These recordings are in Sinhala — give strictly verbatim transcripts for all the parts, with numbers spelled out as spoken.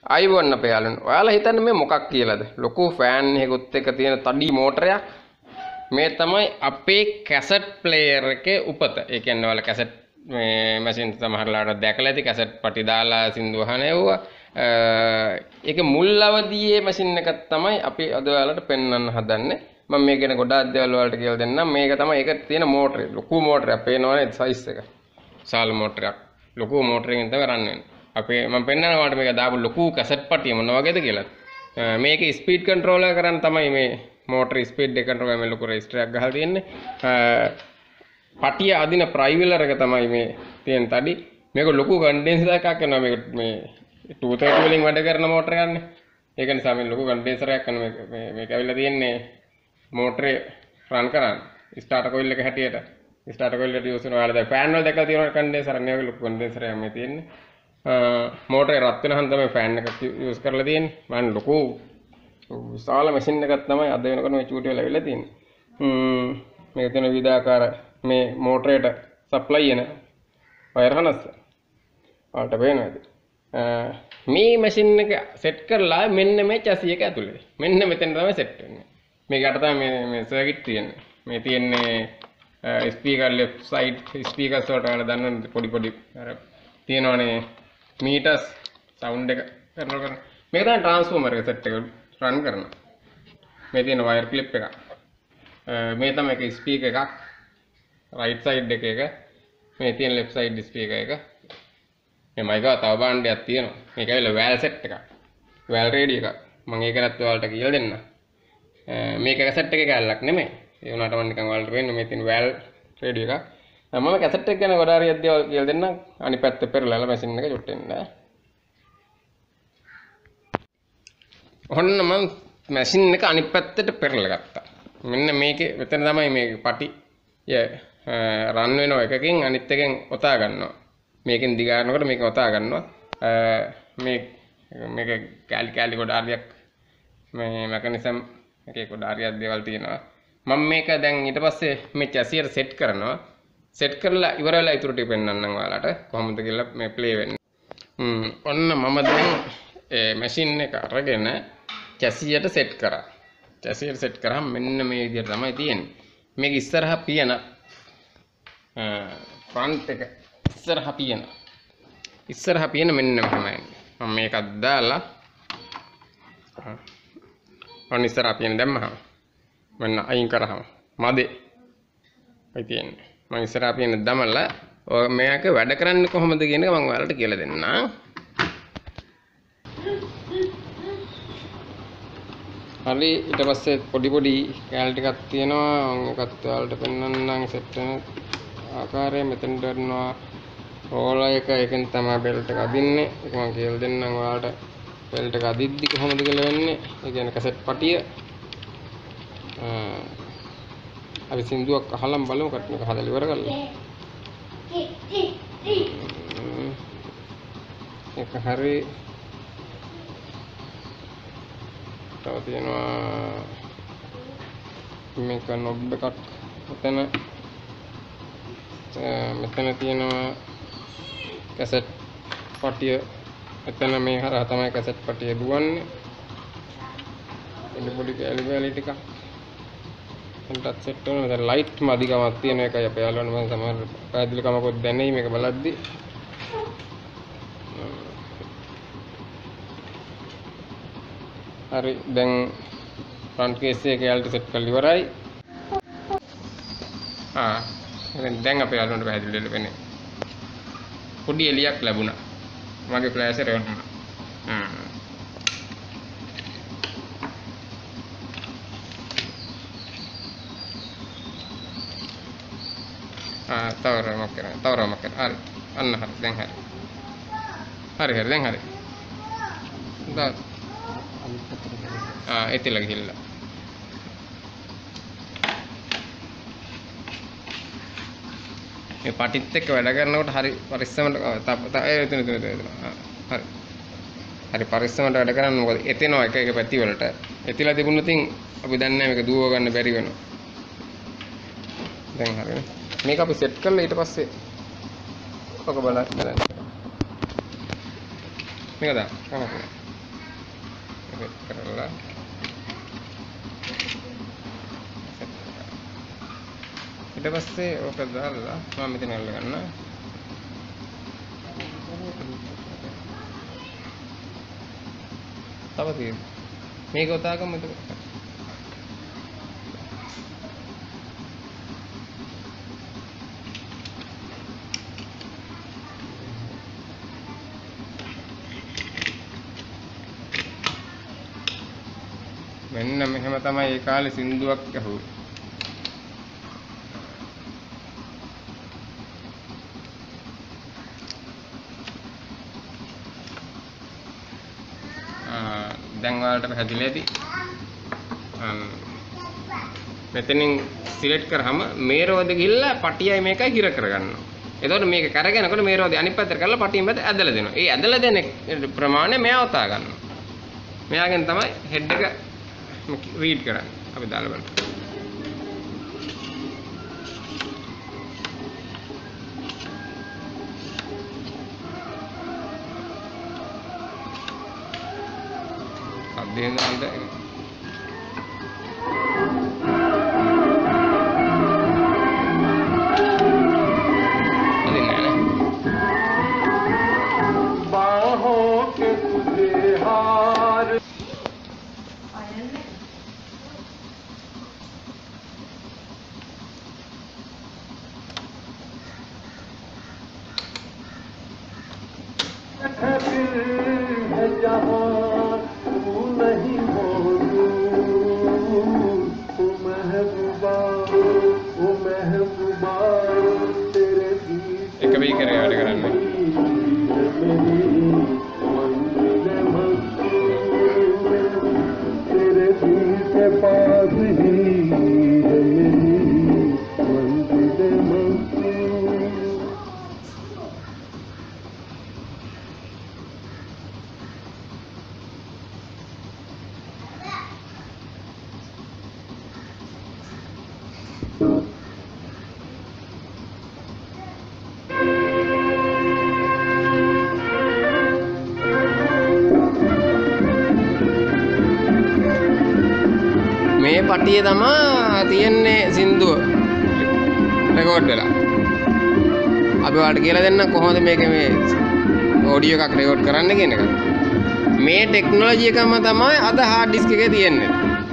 අයිබෝන්න අපේ යාළුවෝ. ඔයාලා හිතන්නේ මේ මොකක් කියලාද? ලොකු ෆෑන් එකකුත් එක්ක තියෙන තඩි මෝටරයක්. මේ තමයි අපේ කැසට් ප්ලේයර් එකේ උපත. ඒ කියන්නේ ඔයාලා කැසට් මේ මැෂින් සමහරලාට දැකලා ඇති කැසට් පටි දාලා සින්දු අහන ඒවා. ඒකේ මුල් අවදියේ මැෂින් එකක් තමයි අපි අද ඔයාලට පෙන්වන්න හදන්නේ. මම මේක ගැන ගොඩාක් දේවල් වලට කියලා දෙන්නම්. මේක තමයි ඒක තියෙන මෝටරේ. ලොකු මෝටරයක් පේනවනේ සයිස් එක. සාල මෝටරයක්. ලොකු මෝටරකින් තමයි රන් වෙන්නේ. අපේ මම පෙන්නනවා මේක දාපු ලොකු කැසට් පටිය මොන වගේද කියලා. මේකේ ස්පීඩ් කන්ට්‍රෝලර් කරන් තමයි මේ මෝටර ස්පීඩ් එක කන්ට්‍රෝල් කරන්නේ ලොකු රෙජිස්ටර් එකක් ගහලා තියෙන්නේ. පටිය අදින ප්‍රයිවිලර් එක තමයි මේ තියෙන තඩි. මේක ලොකු කන්ඩෙන්සර් එකක් කරනවා මේක මේ two thirty වලින් වැඩ කරන මෝටර ගන්න. ඒක නිසා මේ ලොකු කන්ඩෙන්සර් එකක් කරන මේක මේක ඇවිල්ලා තියෙන්නේ මෝටරේ රන් කරන්න. ස්ටාර්ටර් කොයිල් එක හැටියට. ස්ටාර්ටර් කොයිල් එකට යූස් කරන ඔයාලා දැන් ෆෑන් වල දැකලා තියෙනවා කන්ඩෙන්සර් නේ වගේ ලොකු කන්ඩෙන්සර් එකක් මේ තියෙන්නේ. මෝටරේ රත් වෙනහන් තමයි ෆෑන් එක යූස් කරලා තියෙන්නේ. මම ලොකු විශාල මැෂින් එකක් තමයි අද වෙනකොට මේ චූටි වල ඇවිල්ලා තියෙන්නේ. ම්ම් මේක තියෙන විවිධාකාර මේ මෝටරේට සප්ලයි වෙන වයර් හනස්. ඔයාලට පේනවද? මේ මැෂින් එක සෙට් කරලා මෙන්න මේ chassis එක ඇතුලේ. මෙන්න මෙතන තමයි සෙට් වෙන්නේ. මේක යට තමයි මේ මේ සර්කිට් තියෙන්නේ. මේ තියෙන්නේ ස්පීකර් left side ස්පීකර්ස් වලට ඔයාලා දන්නවනේ පොඩි පොඩි අර තියෙනවනේ මීටර්ස් සවුන්ඩ් එක කරනවා කරන මේක තමයි ට්‍රාන්ස්ෆෝමර් එක සෙට් එක රන් කරන මේ තියෙන වයර් ක්ලිප් එක මේ තමයි එක ස්පීකර් එකක් රයිට් සයිඩ් එක එක මේ තියෙන ලෙෆ්ට් සයිඩ් ස්පීකර් එක මේ මයික තව බාණ්ඩයක් තියෙනවා මේක ඇවිල්ලා වැල් සෙට් එකක් වැල් රේඩියෝ එකක් මම ඒක නැත් ඔයාලට කියලා දෙන්න මේක කැසට් එකේ කැලලක් නෙමෙයි ඒ වුණාට මම නිකන් ඔයාලට වෙන්න මේ තියෙන වැල් රේඩියෝ එකක් මම කැසට් එක ගැන ගොඩාක් හරියක් දේවල් කියලා දෙන්නම් අනිත් පැත්ත පෙරලලා මැෂින් එක චුට්ටෙන්න ඔන්න මම මැෂින් එක අනිත් පැත්තට පෙරලා ගත්තා මෙන්න මේකේ මෙතන තමයි මේ පටි රන් වෙන එකකින් අනිත් එකෙන් ඔතා ගන්නවා මේකෙන් දිගාරනකොට මේක ඔතා ගන්නවා මේ මේක කැලි කැලි ගොඩාක් මේ මෙකනිසම් එකේ ගොඩාක් හරියක් දේවල් තියෙනවා මම මේක දැන් ඊට පස්සේ මේ chassis එක සෙට් කරනවා සෙට් කරලා ඉවර වෙලා ඊටු ටික පෙන්නන්නම් ඔයාලට කොහොමද කියලා මේ ප්ලේ වෙන්නේ. හ්ම් ඔන්න මම දැන් ඒ මැෂින් එක අරගෙන chassis එකට සෙට් කරා. chassis එකට සෙට් කරාම මෙන්න මේ විදිහට තමයි තියෙන්නේ. මේක ඉස්සරහා පියන ෆ්‍රන්ට් එක ඉස්සරහා පියන. ඉස්සරහා පියන මෙන්න මෙහෙමයි. මම මේකක් දාලා ඔන්න ඉස්සරහා පියන දැම්මහම මෙන්න අයින් කරාම මදේ. ඔය තියෙන්නේ. මම ඉස්සරහා පියන දමලා ඔය මේක වැඩ කරන්නේ කොහොමද කියන එක මම ඔයාලට කියලා දෙන්නම්. හරි ඊට පස්සේ පොඩි පොඩි කැලි ටිකක් තියෙනවා මම ඒකත් ඔයාලට පෙන්වන්නම් සෙට් වෙන ආකාරය මෙතනට ගන්නවා රෝලර් එක එකෙන් තමයි බෙල්ට් එක අදින්නේ ඒක මම කියලා දෙන්නම් ඔයාලට බෙල්ට් එක අදිද්දි කොහොමද කියලා වෙන්නේ ඒ කියන්නේ කැසට් පටිය අපි සින්දුවක් අහලම් බලමු කට්න එක හදලා ඉවර කරලා ඒක හරි තව තියෙනවා මේක නොබ් එකක් මෙතන මෙතන තියෙනවා කැසට් පටිය එතන මේ හරහා තමයි කැසට් පටිය දුවන්නේ පොඩි පොඩි කැලි කැලි ටිකක් එතනට සෙට් වෙනවා දැන් ලයිට් මදිකමක් තියෙන එකයි අපේ යාළුවනේ මම සමහර පැහැදිලිකමකුත් දැනෙයි මේක බලද්දි හරි දැන් ෆ්‍රන්ට් කේස් එකේ යාළුවට සෙට් කරලා ඉවරයි ආ දැන් අපේ යාළුවන්ට පැහැදිලි වෙන්නේ පොඩි එලියක් ලැබුණා මගේ ෆ්ලෑෂ් එක වුණා හ්ම් ආ තවරමක් කරා තවරමක් කරා හරි අන්න හරි දැන් හරි හරි හරි දැන් හරි දැන් ආ එතල ගිහිල්ලා මේ පටිත් එක්ක වැඩ කරනකොට හරි පරිස්සමට ඒ එතන එතන එතන හරි හරි පරිස්සමට වැඩ කරන්න මොකද එතෙනවා එක එක පැති වලට එතිලා තිබුණොත් අපි දන්නේ නැහැ මේක දුව ගන්න බැරි වෙනවා දැන් හරිනේ මේක අපි සෙට් කරලා ඊට පස්සේ ඔක බලන්න බලන්න මේක දාන්න සෙට් කරලා ඊට පස්සේ ඕක දාලා මම මෙතන අල්ල ගන්න. තව තියෙනවා. මේක උතාගමු එතකොට. මෙන්න මෙහෙම තමයි ඒ කාලේ සින්දුවක් ඇහුවේ. දැන් ඔයාලට පැහැදිලි ඇති. මෙතනින් සිලෙක්ට් කරාම මේ රෝදේ ගිහිල්ලා පටියයි මේකයි හිර කරගන්නවා. එතකොට මේක කරගෙනකොට මේ රෝදේ අනිත් පැත්තට කරලා පටියෙන් පැත්ත ඇදලා දෙනවා. ඒ ඇදලා දෙන ප්‍රමාණය මෙයා උතා ගන්නවා. මෙයාගෙන් තමයි හෙඩ් එක රීඩ් කරන්නේ. අපි දාලා බලමු. අධ්‍යයන අන්ත එක වෙයි කරේ වැඩ කරන්නේ. මේ පටියේ තමයි තියෙන්නේ සින්දුව රෙකෝඩ් වෙලා. අපි ඔයාලට කියලා දෙන්න කොහොමද මේක මේ ඔඩියෝ එකක් රෙකෝඩ් කරන්න කියන එක. මේ ටෙක්නොලොජි එකම තමයි අද හાર્ඩ් ඩිස්ක් එකේ තියෙන්නේ.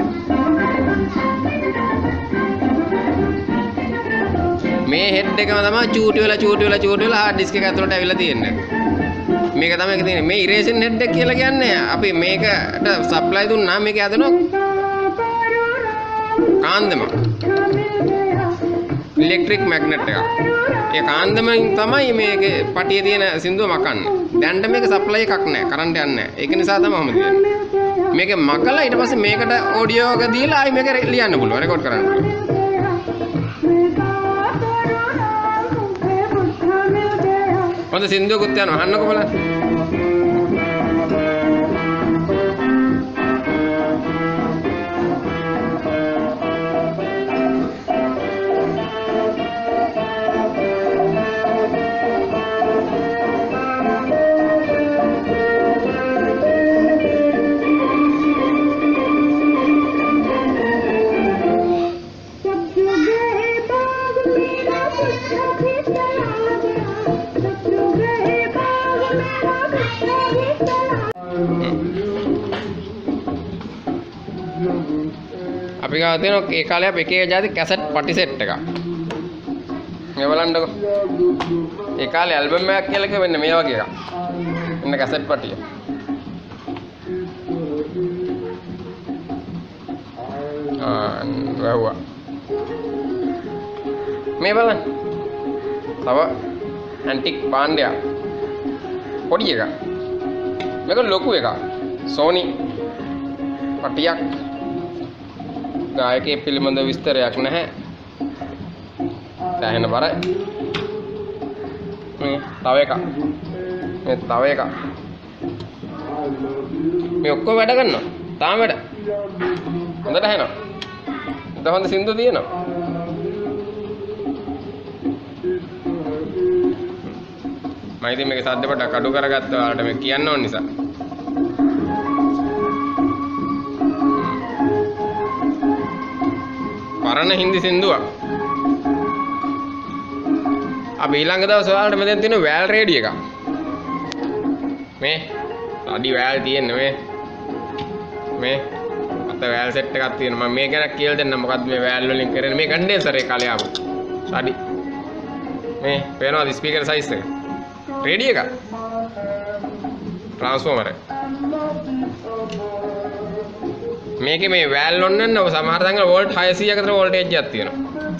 මේ හෙඩ් එකම තමයි චූටි වෙලා චූටි වෙලා චූටි වෙලා හાર્ඩ් ඩිස්ක් එක ඇතුළට ඇවිල්ලා තියෙන්නේ. මේක තමයි ඒක තියෙන්නේ. මේ ඉරේෂන් හෙඩ් එක කියලා කියන්නේ අපි මේකට සප්ලයි දුන්නා මේක ඇදෙනවා කාන්දම ඉලෙක්ට්‍රික් මැග්නට් එකක්. ඒ කාන්දමෙන් තමයි මේකේ පටියේ තියෙන සින්දුව මකන්නේ. දැන්ට මේක සප්ලයි එකක් නැහැ. කරන්ට් යන්නේ නැහැ. ඒක නිසා තමයි ඔහොම තියෙන්නේ. මේක මකලා ඊට පස්සේ මේකට ඔඩියෝ එක දීලා ආයි මේක ලියන්න පුළුවන්. රෙකෝඩ් කරන්න පුළුවන්. හොඳ සින්දුවකුත් යනවා. අහන්නකො බලන්න. අපි ගාව තියෙන ඒ කාලේ අපි එක එක જાති කැසට් පටි සෙට් එකක්. මේ බලන්නකො. ඒ කාලේ ඇල්බම් එකක් කියලා කිව්වෙන්නේ මේ වගේ එකක්. ඉන්න කැසට් පටිය. ආ වැහුවා. මේ බලන්න. තව ඇන්ටික් භාණ්ඩයක්. පොඩි එකක්. මේක ලොකු එකක්. Sony පටියක්. ගායකයෙක් පිළිබඳ විස්තරයක් නැහැ. සෑහෙන බරයි. මේ තව එකක්. මේ තව එකක්. මේ ඔක්කොම වැඩ කරනවා. තාම වැඩ. හොඳට ඇහෙනවා. හොඳ හොඳ සින්දු තියෙනවා. මම ඉතින් මේක සද්ද පොඩ්ඩක් අඩු කරගත්තා ඔයාලට මේ කියන්න ඕන නිසා. පරණ හින්දි සින්දුවක්. අපි ඊළඟ දවස් වලට මෙතෙන් තියෙන වැල් රේඩිය එකක්. මේ අඩි වැල් තියෙන්නේ මේ. මේ අත වැල් සෙට් එකක් තියෙනවා. මම මේ ගැන කියලා දෙන්නම් මොකද්ද මේ වැල් වලින් කරන්නේ. මේ කන්ඩෙන්සර් එක කාලේ ආපු. අඩි මේ පේනවාද ස්පීකර් සයිස් එක? රේඩිය එක. ට්‍රාන්ස්ෆෝමර් එක. මේකේ මේ වැල් ඔන්න ඔය සමහර තැන්වල වෝල්ට් හයසීයක් අතර වෝල්ටේජ් එකක් තියෙනවා.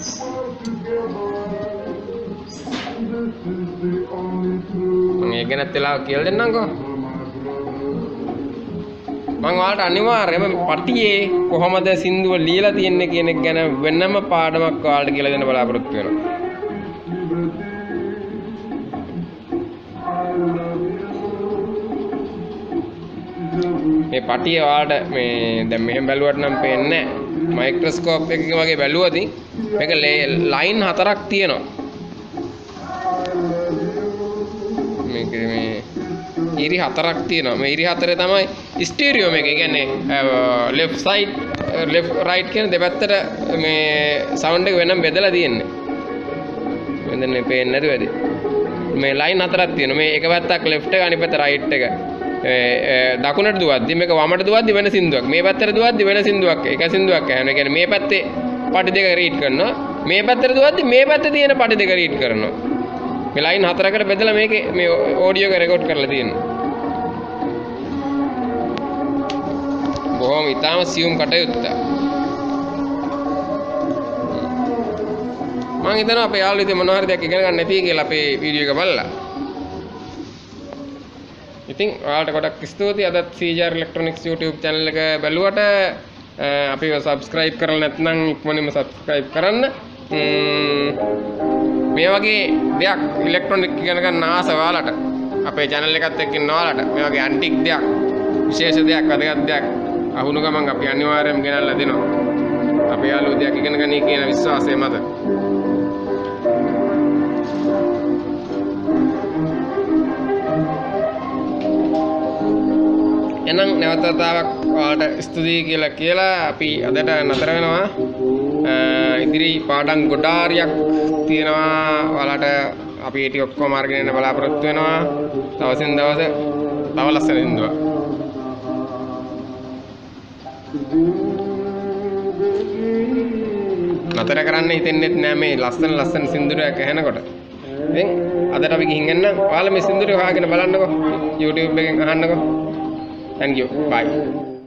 මම ඒක ගැනත් වෙලාව කියලා දෙන්නම්කෝ. මම ඔයාලට අනිවාර්යයෙන්ම පටියේ කොහොමද සින්දුව ලියලා තියෙන්නේ කියන එක ගැන වෙනම පාඩමක් ඔයාලට කියලා දෙන්න බලාපොරොත්තු වෙනවා. මේ පටිය ඔයාලට මේ දැන් මෙහෙම බැලුවට නම් පේන්නේ නැහැ. මයික්‍රොස්කෝප් එකකින් වගේ බැලුවොත් මේක ලයින් හතරක් තියෙනවා. මේක මේ ඉරි හතරක් තියෙනවා. මේ ඉරි හතරේ තමයි ස්ටීරියෝ මේක. ඒ කියන්නේ ලෙෆ්ට් සයිඩ් ලෙෆ්ට් රයිට් කියන දෙපැත්තට මේ සවුන්ඩ් එක වෙනම බෙදලා තියෙන්නේ. මෙතන මේ පේන්නේ නැතුව ඇති. මේ ලයින් හතරක් තියෙනවා. මේ එක පැත්තක් ලෙෆ්ට් එක අනිත් පැත්ත රයිට් එක. දකුණට දුවද්දි මේක වමට දුවද්දි වෙන සින්දුවක්. මේ පැත්තට දුවද්දි වෙන සින්දුවක්. එක සින්දුවක් ඇහෙනවා. ඒ කියන්නේ මේ පැත්තේ පටි දෙක රීඩ් කරනවා. මේ පැත්තට දුවද්දි මේ පැත්තේ තියෙන පටි දෙක රීඩ් කරනවා. මේ ලයින් හතරකට බෙදලා මේකේ මේ ඔඩියෝ එක රෙකෝඩ් කරලා තියෙනවා. බොහොම ඉතාම සියුම් කටයුත්ත. මම හිතනවා අපේ යාළුවෝ ඉතින් මොනවා හරි දෙයක් ඉගෙන ගන්න නැති කියලා අපේ වීඩියෝ එක බලලා. ඉතින් ඔයාලට ගොඩක් ස්තුතියි අදත් C J R Electronics YouTube channel එක බැලුවට අපිව subscribe කරලා නැත්නම් ඉක්මනින්ම subscribe කරන්න. මේ වගේ දෙයක් ඉලෙක්ට්‍රොනික ඉගෙන ගන්න ආස ඔයාලට අපේ channel එකත් එක්ක ඉන්න ඔයාලට මේ වගේ ඇන්ටික් දෙයක් විශේෂ දෙයක් වැදගත් දෙයක් අහුණු ගමන් අපි අනිවාර්යයෙන්ම ගෙනල්ලා දෙනවා. අපේ යාළුවෝ දෙයක් ඉගෙන ගන්න කියන විශ්වාසය මත. එහෙනම් නැවත වතාවක් ඔයාලට ස්තුතියි කියලා කියලා අපි අදට නතර වෙනවා. ඉදිරි පාඩම් ගොඩාරියක් තියෙනවා. ඔයාලට අපි ඒ ටික ඔක්කොම අරගෙන යන්න බලාපොරොත්තු වෙනවා. දවසින් දවස තව ලස්සන සින්දුවක්. නතර කරන්න හිතෙන්නේ නැහැ මේ ලස්සන ලස්සන සින්දුරයක් ඇහෙනකොට. ඉතින් අදට අපි ගිහින් එන්න. ඔයාලා මේ සින්දුරේ හොයාගෙන බලන්නකෝ. YouTube එකෙන් අහන්නකෝ. Thank you. Bye.